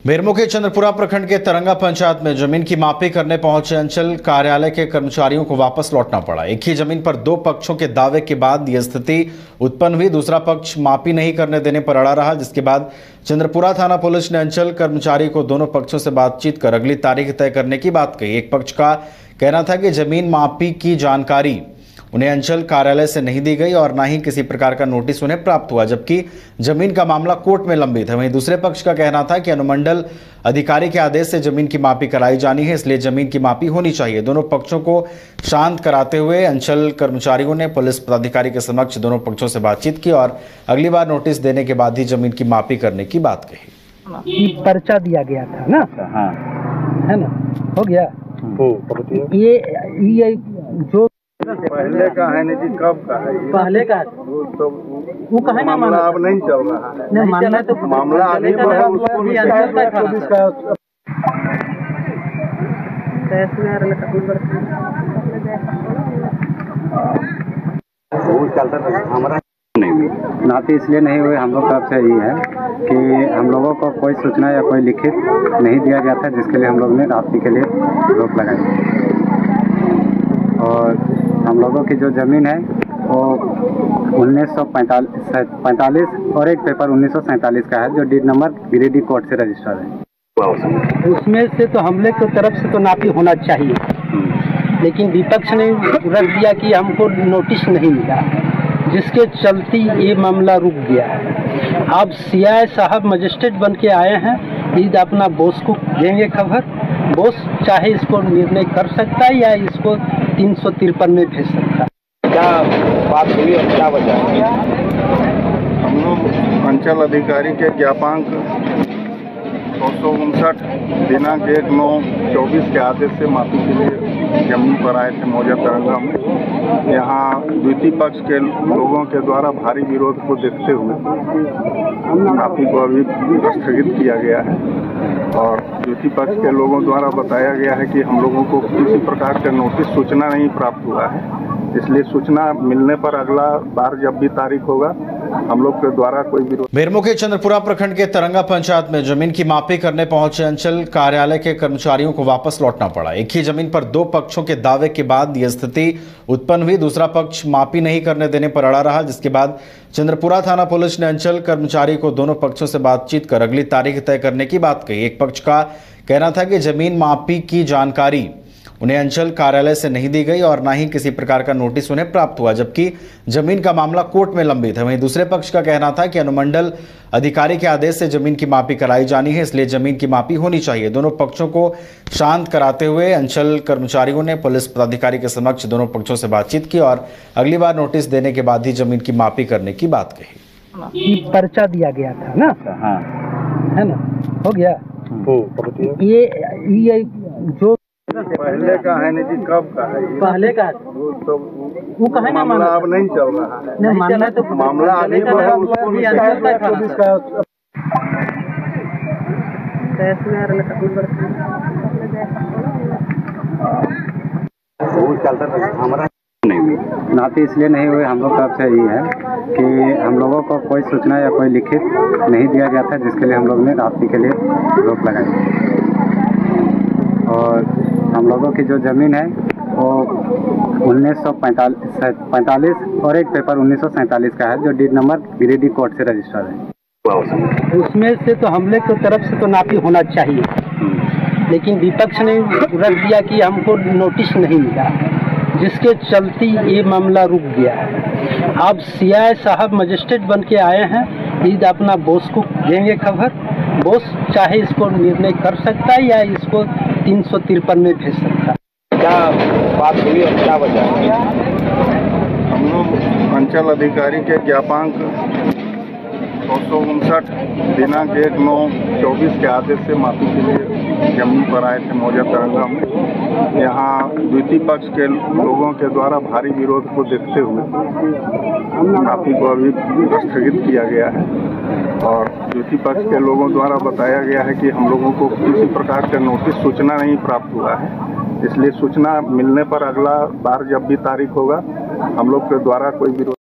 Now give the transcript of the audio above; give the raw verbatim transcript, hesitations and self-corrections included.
बेरमो के चंद्रपुरा प्रखंड के तरंगा पंचायत में जमीन की मापी करने पहुंचे अंचल कार्यालय के कर्मचारियों को वापस लौटना पड़ा। एक ही जमीन पर दो पक्षों के दावे के बाद यह स्थिति उत्पन्न हुई। दूसरा पक्ष मापी नहीं करने देने पर अड़ा रहा, जिसके बाद चंद्रपुरा थाना पुलिस ने अंचल कर्मचारी को दोनों पक्षों से बातचीत कर अगली तारीख तय करने की बात कही। एक पक्ष का कहना था कि जमीन मापी की जानकारी उन्हें अंचल कार्यालय से नहीं दी गई और न ही किसी प्रकार का नोटिस उन्हें प्राप्त हुआ, जबकि जमीन का मामला कोर्ट में लंबित है। वहीं दूसरे पक्ष का कहना था कि अनुमंडल अधिकारी के आदेश से जमीन की मापी कराई जानी है, इसलिए जमीन की मापी होनी चाहिए। दोनों पक्षों को शांत कराते हुए अंचल कर्मचारियों ने पुलिस पदाधिकारी के समक्ष दोनों पक्षों से बातचीत की और अगली बार नोटिस देने के बाद ही जमीन की मापी करने की बात कही। पर्चा दिया गया था ना, हाँ है ना, हो गया। ये ये जो पहले का है नहीं कि कब का है, पहले का वो तो वो कहे ना मामला अब नहीं चल रहा है। नहीं मामला तो मामला अभी बढ़ा, उसको भी चलता था हमारा नहीं नाते इसलिए नहीं हुए। हम लोग का आपसे यही है कि हम लोगों को कोई सूचना या कोई लिखित नहीं दिया गया था, जिसके लिए हम लोग ने रात्रि के लिए रोक लगाई। और हम लोगों की जो ज़मीन है वो उन्नीस सौ पैंतालीस और एक पेपर उन्नीस सौ सैंतालीस का है, जो डीड नंबर गिरिडीह कोर्ट से रजिस्टर्ड है। उसमें से तो हम लोग की तरफ से तो नापी होना चाहिए, लेकिन विपक्ष ने रख दिया कि हमको नोटिस नहीं मिला, जिसके चलते ये मामला रुक गया है। अब सीआई साहब मजिस्ट्रेट बन के आए हैं, ईद अपना बॉस को देंगे खबर। बॉस चाहे इसको निर्णय कर सकता है या इसको तीन सौ तिरपन में भेज सकता है। क्या बात हुई और क्या वजह? हम लोग अंचल अधिकारी के ज्ञापांक दो सौ उनसठ दिनांक एक नौ चौबीस के आदेश से मापी के लिए जमीन पर आए थे मौजा तरंगा में। यहाँ द्वितीय पक्ष के लोगों के द्वारा भारी विरोध को देखते हुए मापी को अभी स्थगित किया गया है और द्वितीय पक्ष के लोगों द्वारा बताया गया है कि हम लोगों को किसी प्रकार का नोटिस सूचना नहीं प्राप्त हुआ है, इसलिए सूचना मिलने पर अगला बार जब भी तारीख होगा हम लोग के द्वारा कोई विरोध। बेरमो के चंद्रपुरा प्रखंड के तरंगा पंचायत में जमीन की मापी करने पहुंचे अंचल कार्यालय के कर्मचारियों को वापस लौटना पड़ा। एक ही जमीन पर दो पक्षों के दावे के बाद यह स्थिति उत्पन्न हुई। दूसरा पक्ष मापी नहीं करने देने पर अड़ा रहा, जिसके बाद चंद्रपुरा थाना पुलिस ने अंचल कर्मचारी को दोनों पक्षों से बातचीत कर अगली तारीख तय करने की बात कही। एक पक्ष का कहना था कि जमीन मापी की जानकारी उन्हें अंचल कार्यालय से नहीं दी गई और न ही किसी प्रकार का नोटिस उन्हें प्राप्त हुआ, जबकि जमीन का मामला कोर्ट में लंबित है। वहीं दूसरे पक्ष का कहना था कि अनुमंडल अधिकारी के आदेश से जमीन की मापी कराई जानी है, इसलिए जमीन की मापी होनी चाहिए। दोनों पक्षों को शांत कराते हुए अंचल कर्मचारियों ने पुलिस पदाधिकारी के समक्ष दोनों पक्षों से बातचीत की और अगली बार नोटिस देने के बाद ही जमीन की मापी करने की बात कही। पर्चा दिया गया था ना, हाँ है ना, हो गया। ये ये जो पहले का है नहीं कि कब का है, पहले का वो तो वो कहे ना मामला अब नहीं चल रहा है। नहीं मामला तो मामला अभी बढ़ा, उसको भी चलता था हमारा नहीं नाते इसलिए नहीं हुए। हम लोग का आपसे यही है कि हम लोगों को कोई सूचना या कोई लिखित नहीं दिया गया था, जिसके लिए हम लोग ने रात्रि के लिए रोक लगाई। और हम लोगों की जो ज़मीन है वो उन्नीस सौ पैंतालीस और एक पेपर उन्नीस सौ सैंतालीस का है, जो डीड नंबर गिरिडीह कोर्ट से रजिस्टर्ड है। उसमें से तो हम लोग की तरफ से तो नापी होना चाहिए, लेकिन विपक्ष ने रख दिया कि हमको नोटिस नहीं मिला, जिसके चलते ये मामला रुक गया है। अब सीआई साहब मजिस्ट्रेट बन के आए हैं, ईद अपना बॉस को देंगे खबर। बॉस चाहे इसको निर्णय कर सकता है या इसको तीन सौ तिरपन में भेज सकता है। क्या बात हुई और क्या वजह? हम लोग अंचल अधिकारी के ज्ञापांक दो सौ उनसठ दिनांक एक नौ चौबीस के आदेश से मापी के लिए जमीन पर आए थे मौजा तरंगा में। यहाँ द्वितीय पक्ष के लोगों के द्वारा भारी विरोध को देखते हुए मापी को अभी स्थगित किया गया है और द्वितीय पक्ष के लोगों द्वारा बताया गया है कि हम लोगों को किसी प्रकार का नोटिस सूचना नहीं प्राप्त हुआ है, इसलिए सूचना मिलने पर अगला बार जब भी तारीख होगा हम लोग के द्वारा कोई विरोध